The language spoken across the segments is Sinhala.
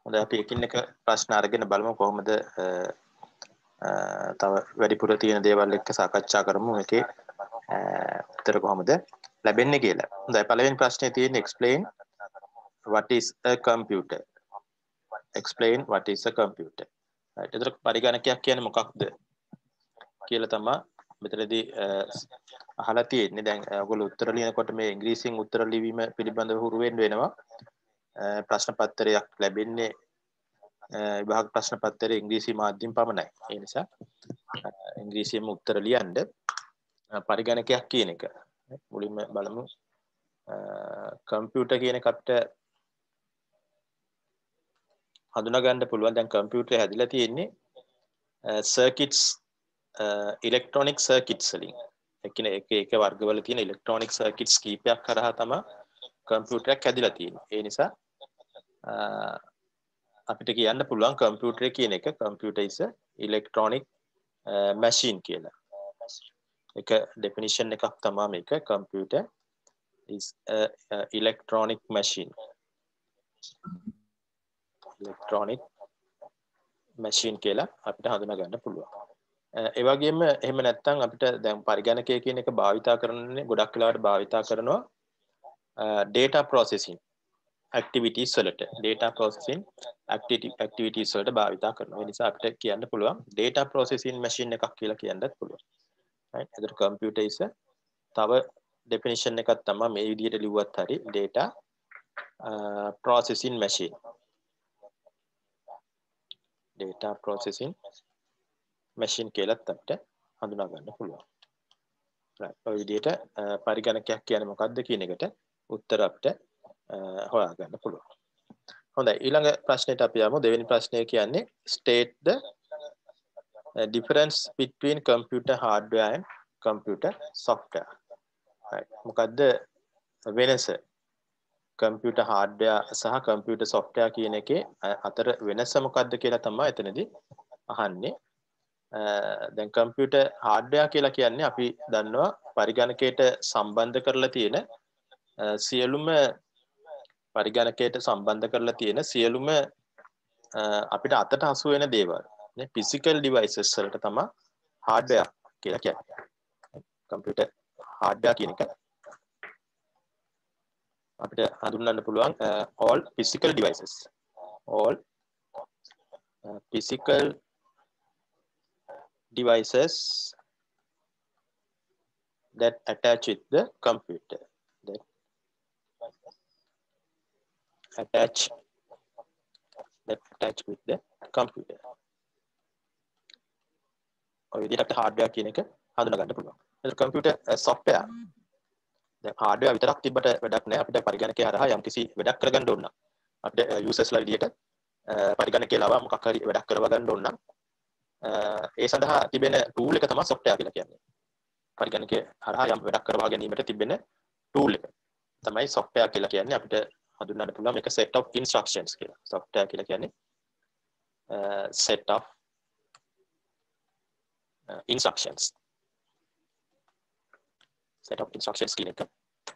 හොඳයි අපි එකින් එක ප්‍රශ්න අරගෙන බලමු කොහොමද තව වැඩිපුර තියෙන දේවල් එක්ක සාකච්ඡා කරමු මේකේ උත්තර කොහොමද ලැබෙන්නේ කියලා. හොඳයි පළවෙනි ප්‍රශ්නේ තියෙන්නේ explain what is a computer. Explain what is a computer. right. ඒතර පරිගණකයක් කියන්නේ මොකක්ද කියලා තමයි මෙතනදී අහලා තියෙන්නේ. දැන් ඔයගොල්ලෝ උත්තර ලියනකොට මේ ඉංග්‍රීසියෙන් උත්තර ලිවීම පිළිබඳව හුරු වෙන්න වෙනවා. ප්‍රශ්න පත්‍රයක් ලැබෙන්නේ විභාග ප්‍රශ්න පත්‍රයේ ඉංග්‍රීසි මාධ්‍යයෙන් පමණයි. ඒ නිසා ඉංග්‍රීසියෙන්ම උත්තර ලියන්න පරිගණකයක් කියන එක. මුලින්ම බලමු කම්පියුටර් කියන එක අපිට හඳුනා ගන්න පුළුවන්. දැන් කම්පියුටරේ හැදිලා තියෙන්නේ සර්කිට්ස් ඉලෙක්ට්‍රොනික සර්කිට්ස් වලින්. එක වර්ගවල තියෙන ඉලෙක්ට්‍රොනික සර්කිට්ස් කීපයක් කරහා තමයි කම්පියුටරයක් හැදිලා තියෙන්නේ. ඒ නිසා අපිට කියන්න පුළුවන් කම්පියුටර් කියන එක computer is a electronic machine කියලා. එක definition එකක් තමයි මේක computer is a electronic machine. electronic machine කියලා අපිට හඳුනා ගන්න පුළුවන්. ඒ වගේම එහෙම නැත්නම් අපිට දැන් පරිගණකය කියන එක භාවිතා කරන්නේ ගොඩක් වෙලාවට භාවිතා කරනවා data processing activities වලට data processing activities වලට භාවිතා කරනවා. ඒ නිසා අපිට කියන්න පුළුවන් data processing machine එකක් කියලා කියන්නත් පුළුවන්. right. ඒතර computer is තව definition එකක් තමයි මේ විදිහට ලිව්වත් හරි data processing machine. data processing machine කියලාත් අපිට හඳුනා ගන්න පුළුවන්. right. ඔය විදිහට පරිගණකයක් කියන්නේ මොකක්ද කියන එකට උත්තර අපිට හොයා ගන්න පුළුවන්. හොඳයි ඊළඟ ප්‍රශ්නෙට අපි යමු. දෙවෙනි ප්‍රශ්නය කියන්නේ state the difference between computer hardware and computer software. right. මොකද්ද වෙනස computer hardware සහ computer software කියන එකේ අතර වෙනස මොකද්ද කියලා තමයි එතනදී අහන්නේ. දැන් computer hardware කියලා කියන්නේ අපි දන්නවා පරිගණකයට සම්බන්ධ කරලා තියෙන සියලුම පරිගණකයට සම්බන්ධ කරලා තියෙන සියලුම අපිට අතට හසු වෙන දේවල් නේ physical devices වලට තමයි hardware කියලා කියන්නේ. computer hardware කියන එක අපිට හඳුන්වන්න පුළුවන් all physical devices. all physical devices that attach with the computer. that attach with the computer. ඔය විදිහට අපිට hardware කියන එක හඳුනා ගන්න පුළුවන්. ඒක computer software. දැන් hardware විතරක් තිබ්බට වැඩක් නැහැ. අපිට පරිගණකය හරහා යම්කිසි වැඩක් කරගන්න ඕන නම් අපිට users ලා විදිහට පරිගණකය ලවා මොකක් හරි වැඩක් කරව ගන්න ඕන නම් ඒ සඳහා තිබෙන tool එක තමයි software කියලා කියන්නේ. පරිගණකය හරහා යම් වැඩක් කරවා ගැනීමට තිබෙන tool එක තමයි software කියලා කියන්නේ. අපිට හඳුන්වන්න පුළුවන් මේක set of instructions කියලා. software කියලා කියන්නේ set of instructions. set of instructions කියන එක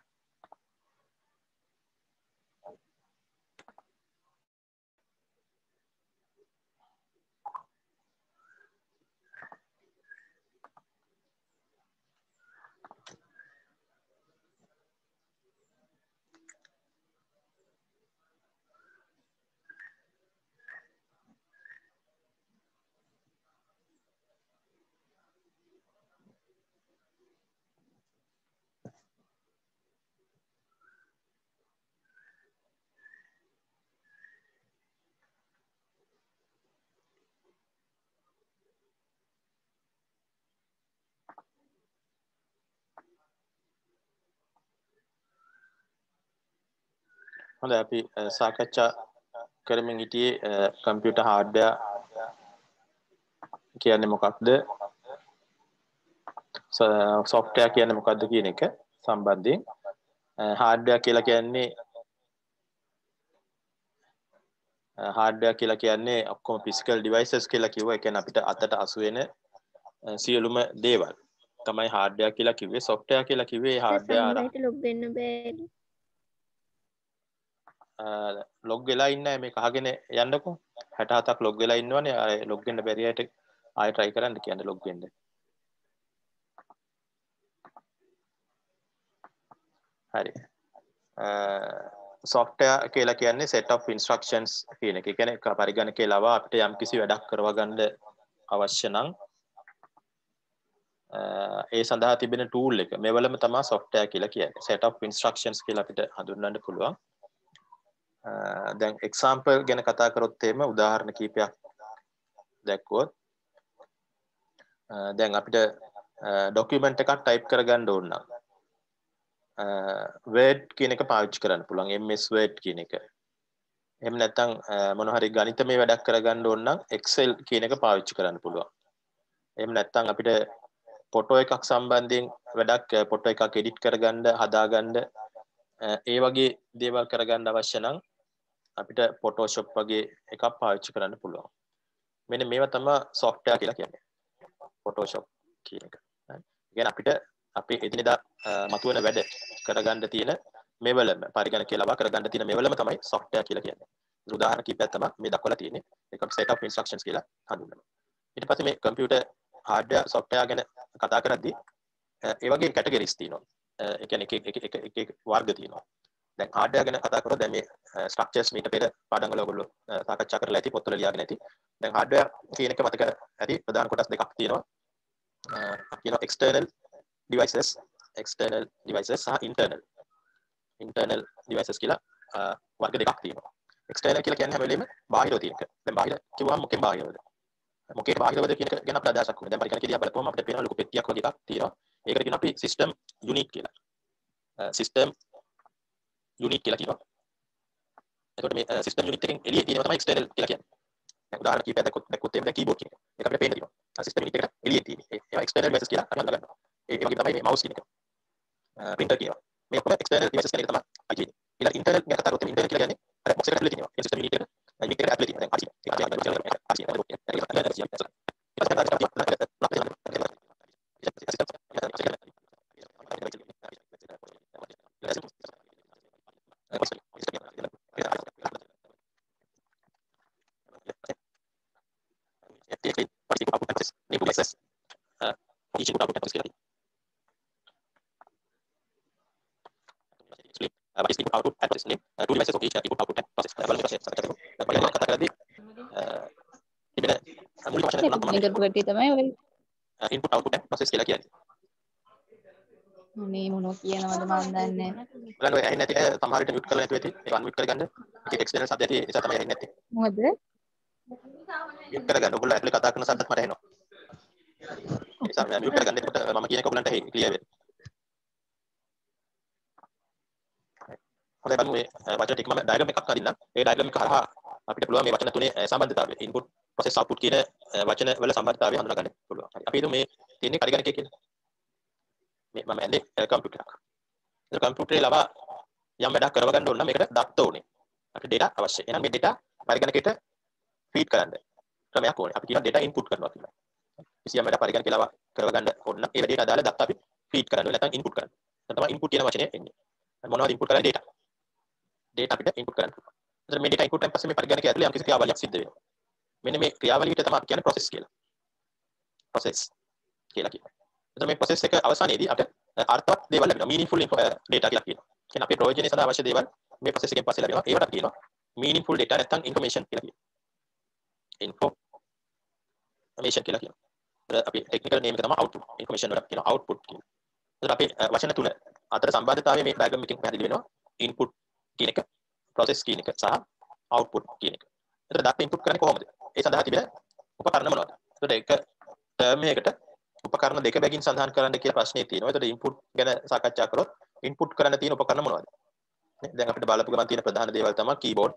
හොඳයි අපි සාකච්ඡා කරමින් හිටියේ කම්පියුටර් හાર્ඩ්වෙයාර් කියන්නේ මොකක්ද software කියන්නේ මොකක්ද කියන එක සම්බන්ධයෙන් hardware කියලා කියන්නේ ඔක්කොම physical devices කියලා කිව්වා. ඒ කියන්නේ අපිට අතට අසු වෙන සියලුම දේවල් තමයි hardware කියලා කිව්වේ. software කියලා කිව්වේ hardware සම්බන්ධයට log වෙන්න බෑ. ලොග් වෙලා ඉන්නේ මේක අහගෙන යන්නකෝ 67ක් ලොග් වෙලා ඉන්නවනේ ආයෙ ලොග් වෙන්න බැරි අයට ආයෙ try කරන්න කියන්නේ ලොග් වෙන්න හරි software කියලා කියන්නේ set of instructions කියන එක. ඒ කියන්නේ පරිගණකයේ ලවා අපිට යම්කිසි වැඩක් කරව ගන්න අවශ්‍ය නම් ඒ සඳහා තිබෙන tool එක මේවලම තමයි software කියලා කියන්නේ. set of instructions කියලා අපිට හඳුන්වන්න පුළුවන්. දැන් example ගැන කතා කරොත් එහෙම උදාහරණ කීපයක් දැක්වුවොත් දැන් අපිට document එකක් type කරගන්න ඕන නම් Word කියන එක පාවිච්චි කරන්න පුළුවන් MS Word කියන එක. එහෙම නැත්නම් මොන හරි ගණිතමය වැඩක් කරගන්න ඕන නම් Excel කියන එක පාවිච්චි කරන්න පුළුවන්. එහෙම නැත්නම් අපිට ෆොටෝ එකක් සම්බන්ධයෙන් වැඩක් ෆොටෝ එකක් එඩිට් කරගන්න, හදාගන්න ඒ වගේ දේවල් කරගන්න අවශ්‍ය නම් අපිට Photoshop වගේ එකක් පාවිච්චි කරන්න පුළුවන්. මෙන්න මේවා තමයි software කියලා කියන්නේ. Photoshop කියන එක. හරි. කියන්නේ අපිට අපේ එදිනෙදා මතුවෙන වැඩ කරගන්න තියෙන මේවලම පරිගණකයේ ලබා කරගන්න තියෙන මේවලම තමයි software කියලා කියන්නේ. උදාහරණ කිහිපයක් තමයි මේ දක්වලා තියෙන්නේ. ඒක set of instructions කියලා හඳුන්වනවා. ඊට පස්සේ මේ computer hardware software ගැන කතා කරද්දී ඒ වගේ categories තියෙනවා. ඒ කියන්නේ එක වර්ග තියෙනවා. දැන් hardware ගැන කතා කරොත් දැන් මේ structures මීට පෙර පාඩම් වල ඔයගොල්ලෝ සාකච්ඡා කරලා ඇති පොත්වල ලියාගෙන ඇති. දැන් hardware කියන එක මතක ඇති ප්‍රධාන කොටස් දෙකක් තියෙනවා. අපි කියනවා external devices සහ internal devices කියලා වර්ග දෙකක් තියෙනවා. external කියලා කියන්නේ හැම වෙලෙම බාහිරව තියෙන එක. දැන් බාහිර කිව්වම මොකෙන් බාහිරවද? මොකේට බාහිරවද කියන එක ගැන අපිට අදහසක් වෙනවා. දැන් පරිගණකයේ දිහා බලපුවම අපිට පේනවා ලොකු පෙට්ටියක් වගේ එකක් තියෙනවා. ඒකට කියනවා අපි system unit කියලා. system unit කියලා කියනවා. එතකොට මේ system unit එකෙන් එළියේ තියෙනවා තමයි external කියලා කියන්නේ. දැන් උදාහරණ කීපයක් දැක්කොත් එහෙම දැන් keyboard කියන එක. ඒක අපිට පේන්න තියෙනවා. system unit එකට එළියේ තියෙන්නේ. ඒවා external devices කියලා අපි හඳුනගන්නවා. ඒ වගේ තමයි මේ mouse කියන එක. printer කියනවා. මේ ඔක්කොම external devices කියන එක තමයි අපි කියන්නේ. ඊළඟ internal ගැන කතා කරොත් internal කියලා කියන්නේ අර box එකට ඇතුලේ තියෙනවා. ඒ system unit එක unit එකට ඇතුලේ තියෙනවා. දැන් හරි. ඒක output and process name two devices of each input output and process බලමු process කතා කරද්දී ඉතින් මූලික වචන තුනක් තමයි input output and process කියලා කියන්නේ. මේ මොනෝ කියනවද මන් දන්නේ නැහැ. බලන්න ඔය ඇහෙන්නේ නැති අය සමහර විට mute කරලා නැතුව ඇති. ඒක unmute කරගන්න. ඒක external සද්ද ඇති නිසා තමයි ඇහෙන්නේ නැත්තේ. මොකද? mute කරගන්න. ඔයගොල්ලෝ ඇතුලේ කතා කරන සද්දත් මට ඇහෙනවා. ඒ නිසා mute කරගන්න. එතකොට මම කියන එක ඔයගොල්ලන්ට ඇහෙයි clear වෙයි. හොඳයි බලමු මේ වචන ටික මම diagram එකක් අදින්නම්. ඒ diagram එක හරහා අපිට පුළුවන් මේ වචන තුනේ සම්බන්ධතාවය input process output කියන වචන වල සම්බන්ධතාවය හඳුනා ගන්න පුළුවන්. හරි. අපි හිතමු මේ තියෙන්නේ පරිගණකය කියලා. මේ මම ඇන්නේ කම්පියුටර් එකක්. ඒ කම්පියුටරේ ලබා යම් වැඩක් කරව ගන්න ඕන නම් මේකට දත්ත ඕනේ. අපිට data අවශ්‍යයි. එහෙනම් මේ data පරිගණකයට feed කරන්න ක්‍රමයක් ඕනේ. අපි කියනවා data input කරනවා කියලා. කිසියම් වැඩක් පරිගණකේ ලබා කරව ගන්න ඕන නම් ඒ වැඩේට අදාළ දත්ත අපි feed කරන්න ඕනේ. නැත්නම් input කරන්න. එතන තමයි input කියන වචනේ එන්නේ. මොනවද input කරන්නේ data. data අපිට input කරන්න පුළුවන්. එතන මේ data input එකෙන් පස්සේ මේ පරිගණකය ඇතුලේ යම්කිසි ක්‍රියාවලියක් සිද්ධ වෙනවා. මෙන්න මේ ක්‍රියාවලියට තමයි අපි කියන්නේ process කියලා. process කියලා කියනවා. එතන මේ process එක අවසානයේදී අපිට අර්ථවත් දේවල් ලැබෙනවා. meaningful data කියලා කියනවා. කියන්නේ අපේ ප්‍රයෝජනෙ සඳහා අවශ්‍ය දේවල් මේ process එකෙන් පස්සේ ලැබෙනවා. ඒවට කියනවා meaningful data නැත්නම් information කියලා කියනවා. information කියලා කියනවා. අපි technical name එක තමයි output. information වලට කියනවා output කියලා. එතන අපේ වචන තුන අතර සම්බන්ධතාවය මේ diagram එකෙන් පැහැදිලි වෙනවා. input කියන එක process කියන එක සහ output කියන එක. එතන data input කරන්නේ කොහොමද? ඒ සඳහා තිබෙන උපකරණ මොනවද? එතකොට එක term එකකට උපකරණ දෙක බැගින් සඳහන් කරන්න කියලා ප්‍රශ්නේ තියෙනවා. එතකොට input ගැන සාකච්ඡා කරොත් input කරන්න තියෙන උපකරණ මොනවද? දැන් අපිට බලපු ගමන් තියෙන ප්‍රධාන දේවල් තමයි keyboard,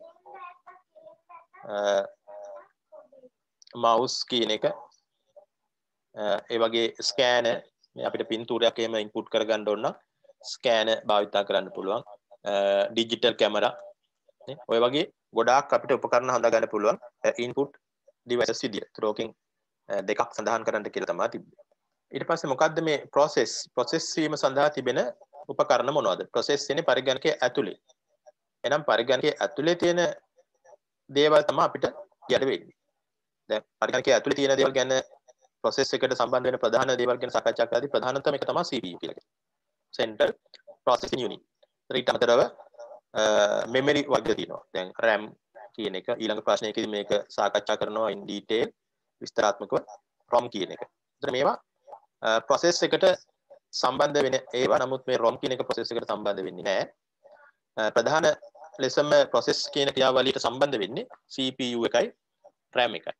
mouse කියන එක, ඒ වගේ scanner මේ අපිට පින්තූරයක් එහෙම input කරගන්න ඕන නම් scanner භාවිතා කරන්න පුළුවන්. digital camera නේ ඔය වගේ ගොඩාක් අපිට උපකරණ හඳා ගන්න පුළුවන් input devices විදියට. ඒකකින් දෙකක් සඳහන් කරන්න කියලා තමයි තිබ්බේ. ඊට පස්සේ මොකද්ද මේ process වීම සඳහා තිබෙන උපකරණ මොනවද? process වෙන්නේ පරිගණකයේ ඇතුලේ. එනම් පරිගණකයේ ඇතුලේ තියෙන දේවල් තමයි අපිට කියන්න වෙන්නේ. දැන් පරිගණකයේ ඇතුලේ තියෙන දේවල් ගැන process එකට සම්බන්ධ වෙන ප්‍රධාන දේවල් ගැන සාකච්ඡා කරද්දී ප්‍රධානතම එක තමයි CPU කියලා කියන්නේ. Central Processing Unit. ඊට අමතරව memory වර්ග තියෙනවා. දැන් RAM කියන එක ඊළඟ ප්‍රශ්නයකදී මේක සාකච්ඡා කරනවා in detail විස්තරාත්මකව ROM කියන එක. ඒතර මේවා process එකට සම්බන්ධ වෙන ඒවා. නමුත් මේ ROM කියන එක process එකට සම්බන්ධ වෙන්නේ නැහැ. ප්‍රධාන ලෙසම process කියන ක්‍රියාවලියට සම්බන්ධ වෙන්නේ CPU එකයි RAM එකයි.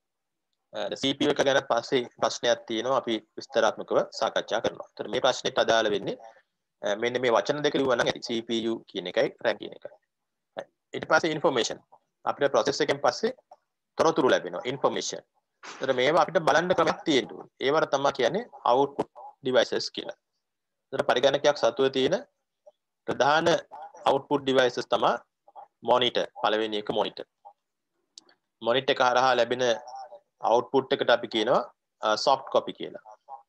CPU එක ගැන පස්සේ ප්‍රශ්නයක් තියෙනවා අපි විස්තරාත්මකව සාකච්ඡා කරනවා. ඒතර මේ ප්‍රශ්නෙට අදාළ වෙන්නේ මෙන්න මේ වචන දෙක ලියුවා නම් ඇති CPU කියන එකයි RAM කියන එකයි. ඊට පස්සේ information අපිට process එකෙන් පස්සේ තොරතුරු ලැබෙනවා information. ඒතර මේවා අපිට බලන්න ක්‍රමයක් තියෙනවා. ඒවට තමයි කියන්නේ output devices කියලා. ඒතර පරිගණකයක් සතුව තියෙන ප්‍රධාන output devices තමයි monitor. පළවෙනි එක monitor. monitor එක හරහා ලැබෙන output එකට අපි කියනවා soft copy කියලා.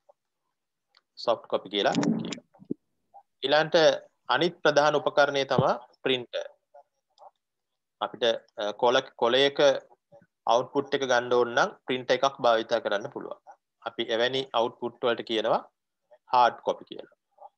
soft copy කියලා කියනවා. ඊළඟට අනිත් ප්‍රධාන උපකරණය තමයි printer. අපිට කොලයක output එක ගන්න ඕන නම් printer එකක් භාවිත කරන්න පුළුවන්. අපි එවැනි output වලට කියනවා hard copy කියලා.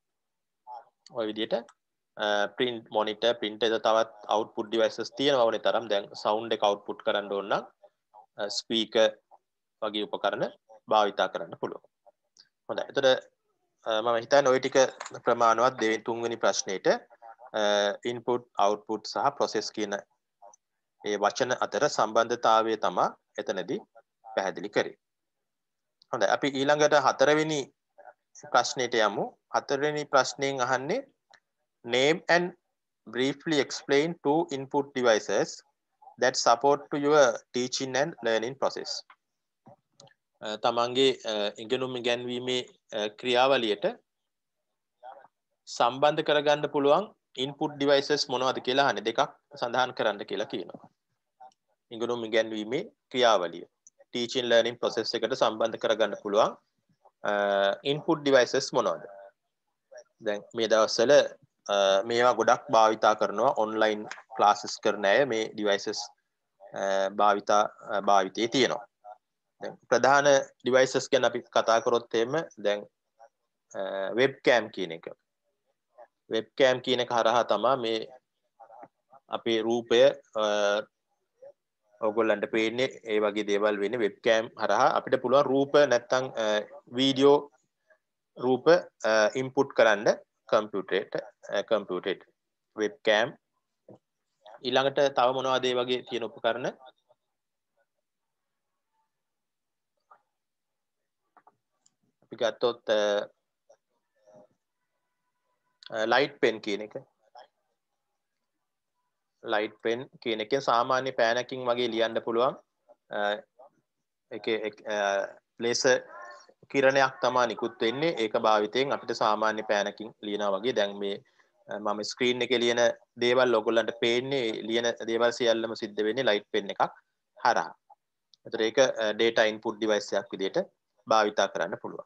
ඔය විදිහට print monitor printer තවත් output devices තියෙනවා ඕනේ තරම්. දැන් sound එක output කරන්න ඕන නම් speaker වගේ උපකරණ භාවිත කරන්න පුළුවන්. හොඳයි. එතකොට මම හිතන්නේ ওই ටික ප්‍රමාණවත් තුන්වෙනි ප්‍රශ්නෙට input output සහ process කියන ඒ වචන අතර සම්බන්ධතාවය තමයි එතනදී පැහැදිලි කරේ. හොඳයි. අපි ඊළඟට හතරවෙනි ප්‍රශ්නෙට යමු. හතරවෙනි ප්‍රශ්نين අහන්නේ name and briefly explain two input devices that support to your teaching and learning process. තමන්ගේ ඉගෙනුම් ඉගැන්වීමේ ක්‍රියාවලියට සම්බන්ධ කරගන්න පුළුවන් input devices මොනවද කියලා අහන්නේ. දෙකක් සඳහන් කරන්න කියලා කියනවා. ඉගෙනුම් ඉගැන්වීමේ ක්‍රියාවලිය teaching learning process එකට සම්බන්ධ කරගන්න පුළුවන් input devices මොනවද? දැන් මේ දවස්වල මේවා ගොඩක් භාවිතා කරනවා online classes කරන අය මේ devices භාවිතයේ තියෙනවා. දැන් ප්‍රධාන devices ගැන අපි කතා කරොත් එහෙම දැන් webcam කියන එක. webcam කියන එක හරහා තමයි මේ අපේ රූපය ඔයගොල්ලන්ට පේන්නේ ඒ වගේ දේවල් වෙන්නේ webcam හරහා අපිට පුළුවන් රූප නැත්තම් වීඩියෝ රූප input කරන්න කම්පියුටරේට webcam ඊළඟට තව මොනවද ඒ වගේ තියෙන උපකරණ අපි ගත්තොත් light pen කියන එක light pen කියන එකෙන් සාමාන්‍ය පෑනකින් වගේ ලියන්න පුළුවන් ඒකේ ලේසර් කිරණයක් තමයි නිකුත් වෙන්නේ ඒක භාවිතයෙන් අපිට සාමාන්‍ය පෑනකින් ලියනවා වගේ දැන් මේ මම ස්ක්‍රීන් එකේ ලියන දේවල් ඔයගොල්ලන්ට පේන්නේ ලියන දේවල් සියල්ලම සිද්ධ වෙන්නේ light pen එකක් හරහා. ඒතර ඒක data input device එකක් විදිහට භාවිතා කරන්න පුළුවන්.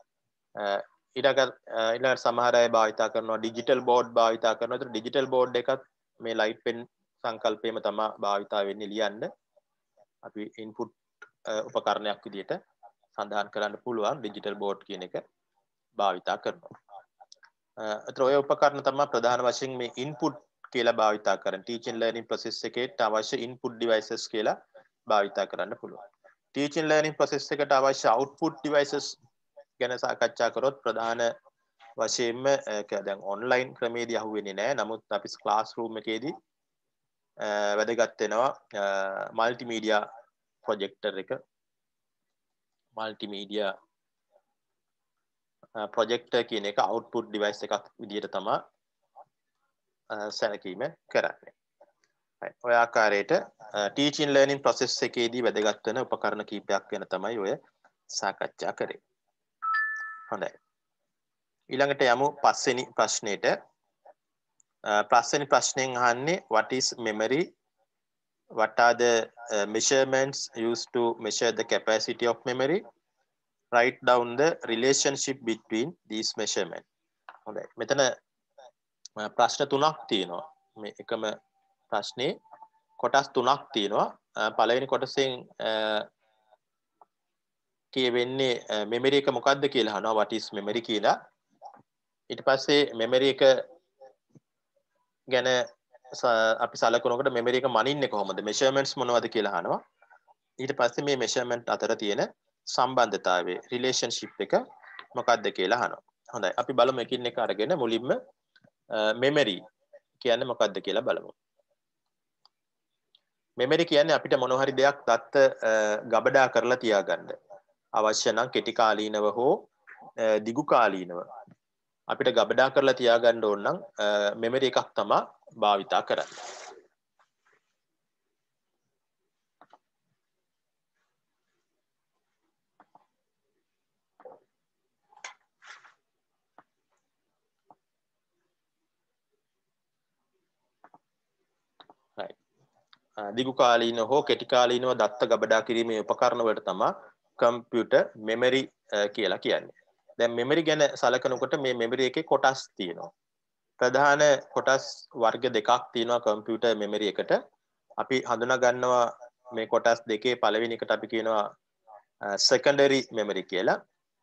ඊළඟ සමහර අය භාවිතා කරනවා digital board භාවිතා කරනවා. ඒතර digital board එකත් මේ light pen සංකල්පයේම තමයි භාවිතා වෙන්නේ ලියන්න. අපි input උපකරණයක් විදිහට සඳහන් කරන්න පුළුවන් digital board කියන එක භාවිතා කරනවා. ඒතර ඔය උපකරණ තමයි ප්‍රධාන වශයෙන් මේ input කියලා භාවිතා කරන teaching learning process එකේට අවශ්‍ය input devices කියලා භාවිතා කරන්න පුළුවන්. teaching learning process එකට අවශ්‍ය output devices ගැන සාකච්ඡා කරොත් ප්‍රධාන වශයෙන්ම දැන් online ක්‍රමේදී අහුවෙන්නේ නැහැ. නමුත් අපි classroom එකේදී වැදගත් වෙනවා multimedia projector එක multimedia projector කියන එක output device එකක් විදිහට තමයි සැලකීම කරන්නේ. ඔය ආකාරයට teaching learning process එකේදී වැදගත් වෙන උපකරණ කීපයක් ගැන තමයි ඔය සාකච්ඡා කරේ. හොඳයි. ඊළඟට යමු පස්වෙනි ප්‍රශ්නෙට. පස්වෙනි ප්‍රශ්නෙන් අහන්නේ what is memory? What are the measurements used to measure the capacity of memory? Write down the relationship between these measurements. හොඳයි. මෙතන ප්‍රශ්න තුනක් තියෙනවා. මේ එකම ප්‍රශ්නේ කොටස් තුනක් තියෙනවා. පළවෙනි කොටසෙන් කියවෙන්නේ මෙමරි එක මොකක්ද කියලා අහනවා. what is memory කියලා. ඊට පස්සේ මෙමරි එක ගැන අපි සලකනකොට මෙමරි එක මනින්නේ කොහොමද? මෙෂර්මන්ට්ස් මොනවද කියලා අහනවා. ඊට පස්සේ මේ මෙෂර්මන්ට් අතර තියෙන සම්බන්ධතාවය රිලේෂන්ෂිප් එක මොකක්ද කියලා අහනවා. හොඳයි. අපි බලමු එකින් එක අරගෙන මුලින්ම මෙමරි කියන්නේ මොකක්ද කියලා බලමු. මෙමරි කියන්නේ අපිට මොන හරි දෙයක් දත්ත ගබඩා කරලා තියාගන්න. අවශ්‍ය නම් කෙටි කාලීනව හෝ දිගු කාලීනව අපිට ගබඩා කරලා තියාගන්න ඕන නම් මෙමරි එකක් තමයි භාවිතා කරන්නේ. right. දිගු කාලීනව හෝ කෙටි කාලීනව දත්ත ගබඩා කිරීමේ උපකරණ වලට තමයි කම්පියුටර් මෙමරි කියලා කියන්නේ. දැන් මෙමරි ගැන සලකනකොට මේ මෙමරි එකේ කොටස් තියෙනවා. ප්‍රධාන කොටස් වර්ග දෙකක් තියෙනවා කම්පියුටර් මෙමරි එකට. අපි හඳුනා ගන්නවා මේ කොටස් දෙකේ පළවෙනි එකට අපි කියනවා secondary memory කියලා.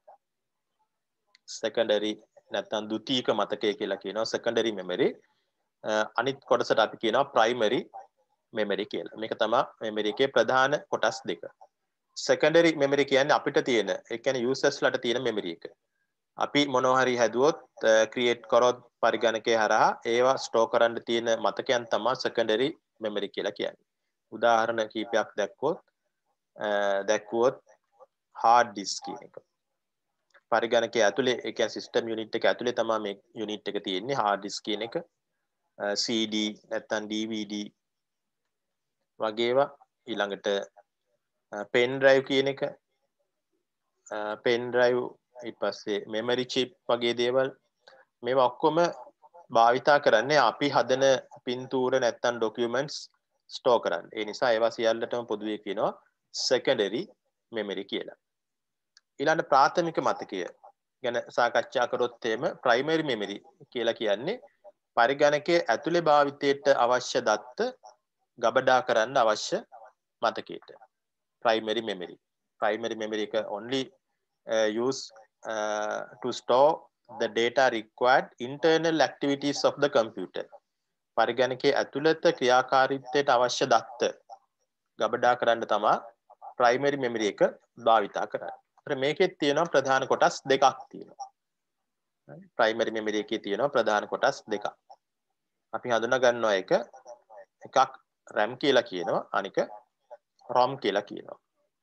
secondary නැත්නම් ද්විතීයික මතකය කියලා කියනවා secondary memory. අනිත් කොටසට අපි කියනවා primary memory කියලා. මේක තමයි memory එකේ ප්‍රධාන කොටස් දෙක. secondary memory කියන්නේ අපිට තියෙන, ඒ කියන්නේ users ලට තියෙන memory එක. අපි මොනවා හරි හැදුවොත් create කරොත් පරිගණකයේ හරහා ඒවා store කරන්න තියෙන මතකයන් තමයි secondary memory කියලා කියන්නේ. උදාහරණ කීපයක් දැක්වුවොත් hard disk කියන එක. පරිගණකයේ ඇතුලේ ඒ කියන්නේ system unit එක ඇතුලේ තමයි මේ unit එක තියෙන්නේ hard disk කියන එක. CD නැත්නම් DVD වගේ ඒවා. ඊළඟට pen drive කියන එක. pen drive ඊට පස්සේ memory chip වගේ දේවල්. මේවා ඔක්කොම භාවිතා කරන්නේ අපි හදන පින්තූර නැත්නම් documents store කරන්න. ඒ නිසා ඒවා සියල්ලටම පොදුවේ කියනවා secondary memory කියලා. ඊළඟ ප්‍රාථමික මතකය ගැන සාකච්ඡා කරොත් එimhe primary memory කියලා කියන්නේ පරිගණකයේ ඇතුලේ භාවිතයට අවශ්‍ය දත්ත ගබඩා කරන්න අවශ්‍ය මතකයට. primary memory. Primary memory එක only use to store the data required internal activities of the computer. පරිගණකයේ ඇතුළත ක්‍රියාකාරීත්වයට අවශ්‍ය දත්ත ගබඩා කරන්න තමයි primary memory එක භාවිතා කරන්නේ. මේකෙත් තියෙනවා ප්‍රධාන කොටස් දෙකක් තියෙනවා. primary memory එකේ තියෙනවා ප්‍රධාන කොටස් දෙකක්. අපි හඳුනා ගන්නවා එකක් RAM කියලා කියනවා, අනික ROM කියලා කියනවා.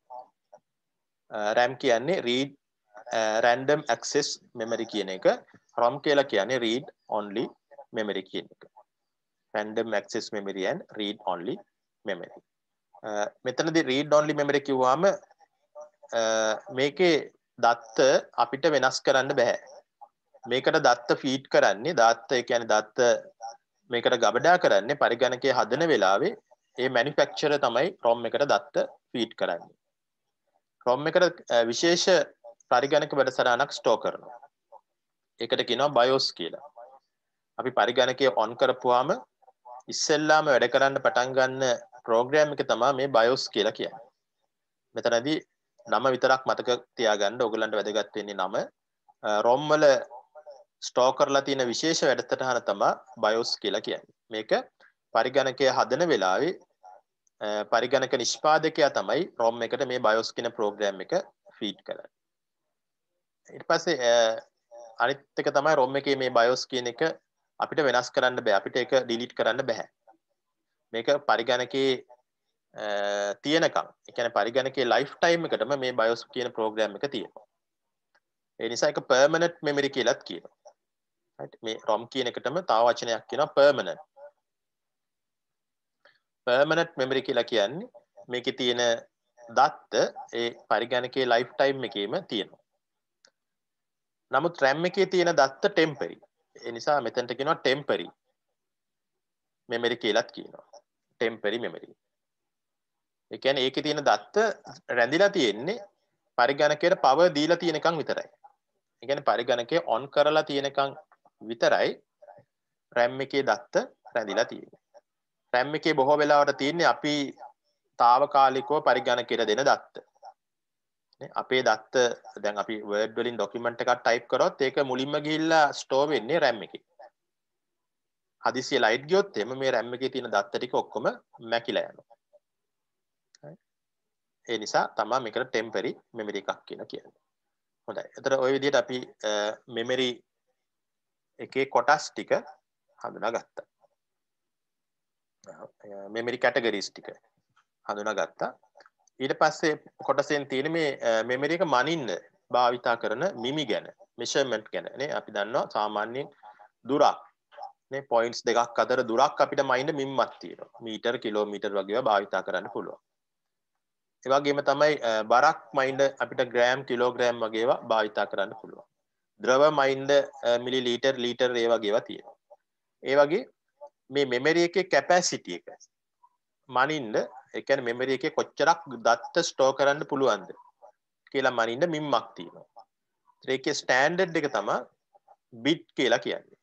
RAM කියන්නේ read random access memory කියන එක, ROM කියලා කියන්නේ read only memory කියන එක. random access memory and read only memory. මෙතනදී read only memory කිව්වම මේකේ දත්ත අපිට වෙනස් කරන්න බෑ. මේකට දත්ත ෆීඩ් කරන්නේ දත්ත ඒ කියන්නේ දත්ත මේකට ගබඩා කරන්නේ පරිගණකයේ හදන වෙලාවේ ඒ මැනුෆැක්චරර් තමයි ROM එකට දත්ත ෆීඩ් කරන්නේ. ROM එකට විශේෂ පරිගණක වැඩසටහනක් ස්ටෝර් කරනවා. ඒකට කියනවා BIOS කියලා. අපි පරිගණකය ඔන් කරපුවාම ඉස්සෙල්ලාම වැඩ කරන්න පටන් ගන්න ප්‍රෝග්‍රෑම් එක තමයි මේ BIOS කියලා කියන්නේ. මෙතනදී නම විතරක් මතක තියාගන්න ඕගලන්ට වැදගත් වෙන්නේ නම. ROM වල ස්ටෝර් කරලා තියෙන විශේෂ වැඩසටහන තමයි BIOS කියලා කියන්නේ. මේක පරිගණකය හදන වෙලාවේ පරිගණක නිෂ්පාදකයා තමයි ROM එකට මේ BIOS කියන ප්‍රෝග්‍රෑම් එක ෆීඩ් කරන්නේ. ඊට පස්සේ අනිත් එක තමයි ROM එකේ මේ BIOS කියන එක අපිට වෙනස් කරන්න බෑ. අපිට ඒක ඩිලීට් කරන්න බෑ. මේක පරිගණකයේ තියෙනකම්, ඒ කියන්නේ පරිගණකයේ ලයිෆ් ටයිම් එකටම මේ BIOS කියන ප්‍රෝග්‍රෑම් එක තියෙනවා. ඒ නිසා ඒක permanent memory කියලාත් කියනවා. right? මේ ROM කියන එකටම තව වචනයක් කියනවා permanent. permanent memory කියලා කියන්නේ මේකේ තියෙන දත්ත ඒ පරිගණකයේ ලයිෆ් ටයිම් එකේම තියෙනවා. නමුත් RAM එකේ තියෙන දත්ත temporary. ඒ නිසා මෙතනට කියනවා temporary memory කියලාත් කියනවා. temporary memory. ඒ කියන්නේ ඒකේ තියෙන දත්ත රැඳිලා තියෙන්නේ පරිගණකයට power දීලා තියෙනකන් විතරයි. ඒ කියන්නේ පරිගණකය on කරලා තියෙනකන් විතරයි RAM එකේ දත්ත රැඳිලා තියෙන්නේ. RAM එකේ බොහෝ වෙලාවට තියෙන්නේ අපි తాවකාලිකව පරිගණකයට දෙන දත්ත. නේ අපේ දත්ත දැන් අපි Word වලින් document එකක් type කරොත් ඒක මුලින්ම ගිහිල්ලා store වෙන්නේ RAM එකේ. හදිසියෙ light ගියොත් එimhe මේ RAM එකේ තියෙන දත්ත ටික ඔක්කොම මැකිලා යනවා. ඒ නිසා තමයි මේකට temporary memory එකක් කියලා කියන්නේ. හොඳයි. එතකොට ওই විදිහට අපි memory එකේ කොටස් ටික හඳුනාගත්තා. memory categories ටික හඳුනාගත්තා. ඊට පස්සේ කොටසෙන් තියෙන මේ memory එක මනින්න භාවිතා කරන මිමි ගැන measurement ගැන නේ අපි දන්නවා සාමාන්‍යයෙන් දුරක් නේ points දෙකක් අතර දුරක් අපිට මනින්න මිම්මක් තියෙනවා. මීටර කිලෝමීටර වගේ ඒවා භාවිතා කරන්න පුළුවන්. ඒ වගේම තමයි බරක් මයින්ඩ් අපිට ග්‍රෑම් කිලෝග්‍රෑම් වගේ ඒවා භාවිතා කරන්න පුළුවන්. ද්‍රව මයින්ඩ් මිලිලීටර් ලීටර් ඒ වගේ ඒවා තියෙනවා. ඒ වගේ මේ මෙමරි එකේ කැපැසිටි එක මනින්ඩ ඒ කියන්නේ මෙමරි එකේ කොච්චරක් දත්ත ස්ටෝර් කරන්න පුළුවන්ද කියලා මනින්ඩ මිම්මක් තියෙනවා. ඒකේ ස්ටෑන්ඩඩ් එක තමයි බිට් කියලා කියන්නේ.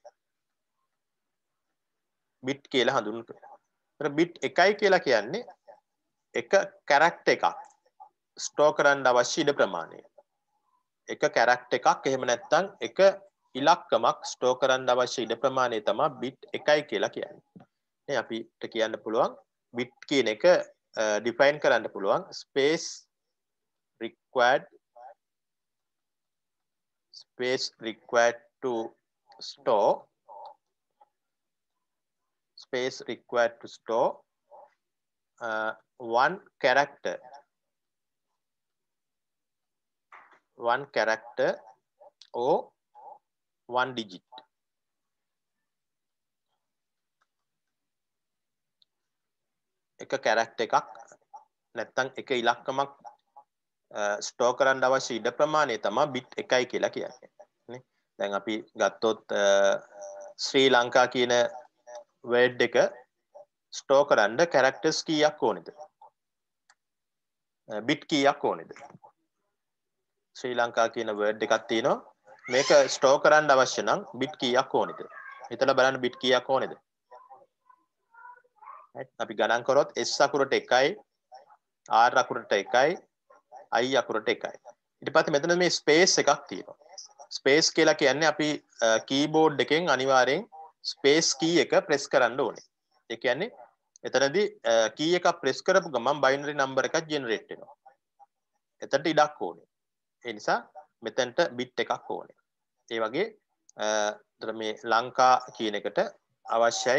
බිට් කියලා හඳුන්වනවා. ඒතර බිට් 1යි කියලා කියන්නේ එක කැරක්ටර් එකක් ස්ටෝර් කරන්න අවශ්‍ය ඉඩ ප්‍රමාණය. එක කැරක්ටර් එකක් එහෙම නැත්නම් එක ඉලක්කමක් ස්ටෝර් කරන්න අවශ්‍ය ඉඩ ප්‍රමාණය තමයි බිට් 1යි කියලා කියන්නේ. නේ අපිට කියන්න පුළුවන් බිට් කියන එක ඩිෆයින් කරන්න පුළුවන් space required to store one character or one digit. එක කැරක්ටර් එකක් නැත්නම් එක ඉලක්කමක් ස්ටෝර් කරන්න අවශ්‍ය ඉඩ ප්‍රමාණය තමයි බිට් 1යි කියලා කියන්නේ නේ. දැන් අපි ගත්තොත් ශ්‍රී ලංකා කියන වර්ඩ් එක ස්ටෝර් කරන්න කැරක්ටර්ස් කීයක් ඕනේද? බිට් කීයක් ඕනේද? ශ්‍රී ලංකා කියන වර්ඩ් එකක් තියෙනවා. මේක ස්ටෝර් කරන්න අවශ්‍ය නම් බිට් කීයක් ඕනේද? හිතලා බලන්න බිට් කීයක් ඕනේද? අපි ගණන් කරොත් S අකුරට 1යි R අකුරට 1යි I අකුරට 1යි. ඊට පස්සේ මෙතන මේ ස්පේස් එකක් තියෙනවා. ස්පේස් කියලා කියන්නේ අපි කීබෝඩ් එකෙන් අනිවාර්යෙන් ස්පේස් කී එක ප්‍රෙස් කරන්න ඕනේ. ඒ කියන්නේ එතනදී කී එකක් ප්‍රෙස් කරපු ගමන් බයිනරි නම්බර් එකක් ජෙනරේට් වෙනවා. එතනට ඉඩක් ඕනේ. ඒ නිසා මෙතනට බිට් එකක් ඕනේ. ඒ වගේ මේ ලංකා කියන එකට අවශ්‍යයි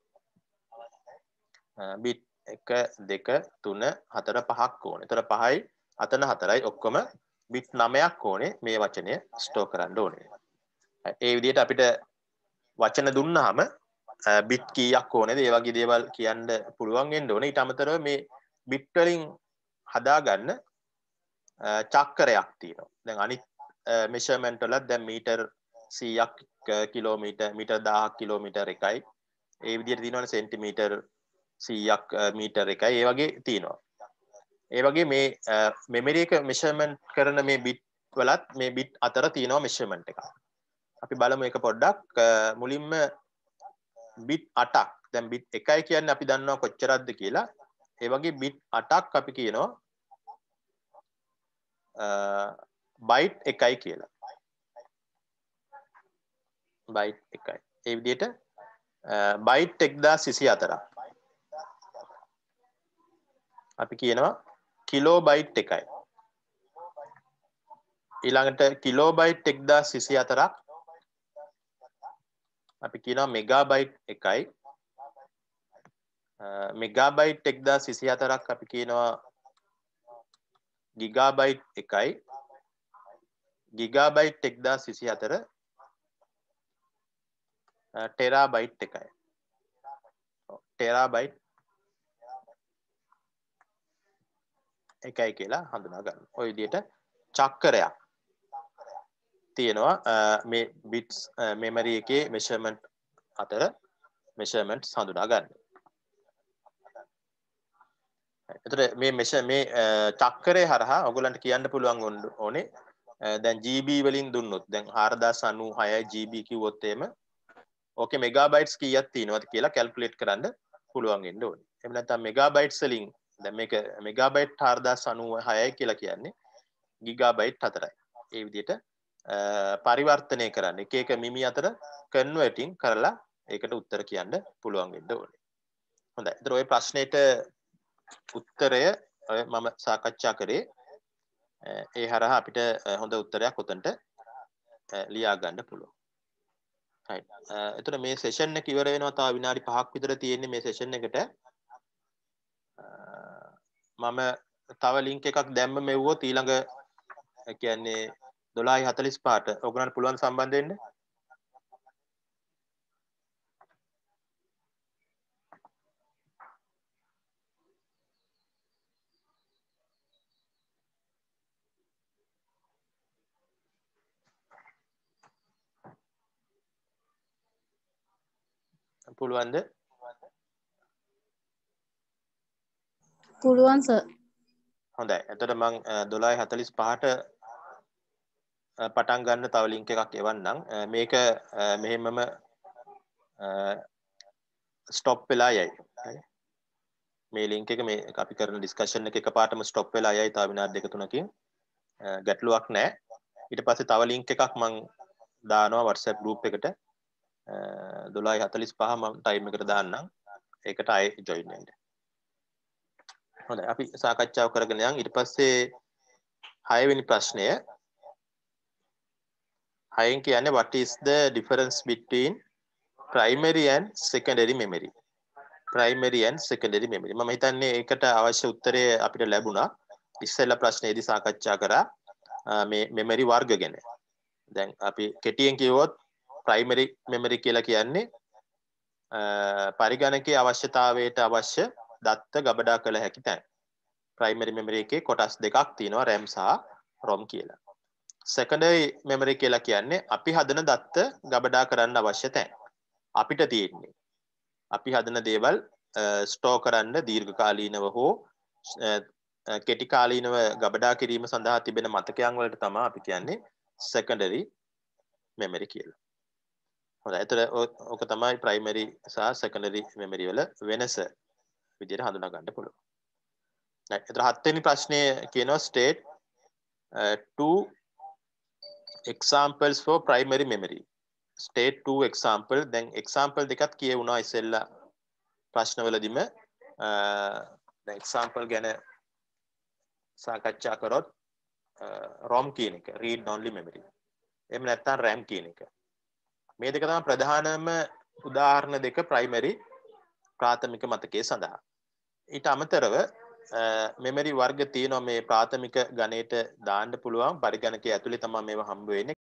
බිට් 1 2 3 4 5ක් ඕනේ. ඒතර 5යි 4 4යි ඔක්කොම බිට් 9ක් ඕනේ මේ වචනය ස්ටෝර් කරන්න ඕනේ. ඒ විදිහට අපිට වචන දුන්නාම බිට් කීයක් ඕනේද ඒ වගේ දේවල් කියන්න පුළුවන් වෙන්න ඕනේ. ඊට අමතරව මේ බිට් වලින් හදාගන්න චක්‍රයක් තියෙනවා. දැන් අනිත් මෙෂර්මන්ට් වල දැන් මීටර් 100ක් කිලෝමීටර් මීටර් 1000ක් කිලෝමීටර් එකයි. ඒ විදිහට තියෙනවනේ සෙන්ටිමීටර් 100ක් මීටර් එකයි. ඒ වගේ තියෙනවා. ඒ වගේ මේ මෙමරි එක මෙෂර්මන්ට් කරන මේ බිට් වලත් මේ බිට් අතර තියෙනවා මෙෂර්මන්ට් එකක්. අපි බලමු ඒක පොඩ්ඩක්. මුලින්ම බිට් 8ක්. දැන් බිට් 1යි කියන්නේ අපි දන්නවා කොච්චරක්ද කියලා. ඒ වගේ බිට් 8ක් අපි කියනවා බයිට් 1යි කියලා. බයිට් 1යි. ඒ විදිහට බයිට් 1024ක්. අපි කියනවා කිලෝබයිට් 1යි. ඊළඟට කිලෝබයිට් 1024ක් අපි කියනවා මෙගාබයිට් 1යි. මෙගාබයිට් 1024ක් අපි කියනවා ගිගාබයිට් 1යි. ගිගාබයිට් 1024 ටෙරාබයිට් 1යි. ටෙරාබයිට් 1යි කියලා හඳුනා ගන්න. ඔය විදිහට චක්‍රයක් තියෙනවා මේ බිට්ස් මෙමරි එකේ මෙෂර්මන්ට් අතර මෙෂර්මන්ට්ස් හඳුනා ගන්න. එතකොට මේ චක්‍රය හරහා ඔයගොල්ලන්ට කියන්න පුළුවන් ඕනේ දැන් GB වලින් දුන්නොත් දැන් 4096 GB කිව්වොත් එහෙම ඕකේ මෙගාබයිට්ස් කීයක් තියෙනවද කියලා කැල්කියුලේට් කරන්න පුළුවන් වෙන්න ඕනේ. එහෙම නැත්නම් මෙගාබයිට්ස් වලින් දැන් මේක මෙගාබයිට් 4096යි කියලා කියන්නේ ගිගාබයිට් 4යි. ඒ විදිහට පරිවර්තනය කරන්න එක එක මිමි අතර කන්වර්ටින් කරලා ඒකට උත්තර කියන්න පුළුවන් වෙන්න ඕනේ. හොඳයි. ඒතර ওই ප්‍රශ්නෙට උත්තරය මම සාකච්ඡා කරේ. ඒ හරහා අපිට හොඳ උත්තරයක් උතන්ට ලියා ගන්න පුළුවන්. right. එතකොට මේ සෙෂන් එක ඉවර වෙනවා තව විනාඩි 5ක් විතර තියෙන්නේ මේ සෙෂන් එකට. මම තව ලින්ක් එකක් දැම්ම මෙව්වොත් ඊළඟ කියන්නේ 12:45ට ඔයගොල්ලන්ට පුළුවන් සම්බන්ධ වෙන්න. පුළුවන්ද? පුළුවන් සර්. හොඳයි. එතකොට මම 12:45ට පටන් ගන්න තව ලින්ක් එකක් එවන්නම්. මේක මෙහෙමම ස්ටොප් වෙලා යයි. මේ ලින්ක් එක මේ අපි කරන ඩිස්කෂන් එක එකපාරටම ස්ටොප් වෙලා යයි තව විනාඩි දෙක තුනකින්. ගැටලුවක් නැහැ. ඊට පස්සේ තව ලින්ක් එකක් මම දානවා WhatsApp group එකට. 12:45 මම ටයිම් එකට දාන්නම්. ඒකට ආයෙ ජොයින් වෙන්න. හොඳයි අපි සාකච්ඡාව කරගෙන යන්. ඊට පස්සේ 6 වෙනි ප්‍රශ්නය. 6න් කියන්නේ what is the difference between primary and secondary memory? Primary and secondary memory. මම හිතන්නේ ඒකට අවශ්‍ය උත්තරය අපිට ලැබුණා. ඉස්සෙල්ලා ප්‍රශ්නේදී සාකච්ඡා කරා මේ මෙමරි වර්ග ගැන. දැන් අපි කෙටියෙන් කිව්වොත් primary memory කියලා කියන්නේ පරිගණකයේ අවශ්‍යතාවයට අවශ්‍ය දත්ත ගබඩා කළ හැකි තැන. primary memory එකේ කොටස් දෙකක් තියෙනවා RAM සහ ROM කියලා. secondary memory කියලා කියන්නේ අපි හදන දත්ත ගබඩා කරන්න අවශ්‍ය තැන. අපිට තියෙන්නේ අපි හදන දේවල් ස්ටෝර් කරන්න දීර්ඝකාලීනව හෝ කෙටි කාලීනව ගබඩා කිරීම සඳහා තිබෙන මතකයන් වලට තමයි අපි කියන්නේ secondary memory කියලා. හොඳයි. ඒතර ඔක තමයි primary සහ secondary memory වල වෙනස විදිහට හඳුනා ගන්න පුළුවන්. ඒතර 7 වෙනි ප්‍රශ්නේ කියනවා state two examples for primary memory. state two example. දැන් example දෙකක් කියවුණා ඉස්සෙල්ලා ප්‍රශ්නවලදීම. දැන් example ගැන සාකච්ඡා කරොත් ROM කියන එක read only memory. එහෙම නැත්නම් RAM කියන එක. මේ දෙක තමයි ප්‍රධානම උදාහරණ දෙක primary ප්‍රාථමික මතකයේ සඳහා. ඊට අමතරව මෙමරි වර්ග තියෙනවා මේ ප්‍රාථමික ගණයට දාන්න පුළුවන් පරිගණකයේ ඇතුලේ තමයි මේවා හම්බ වෙන්නේ.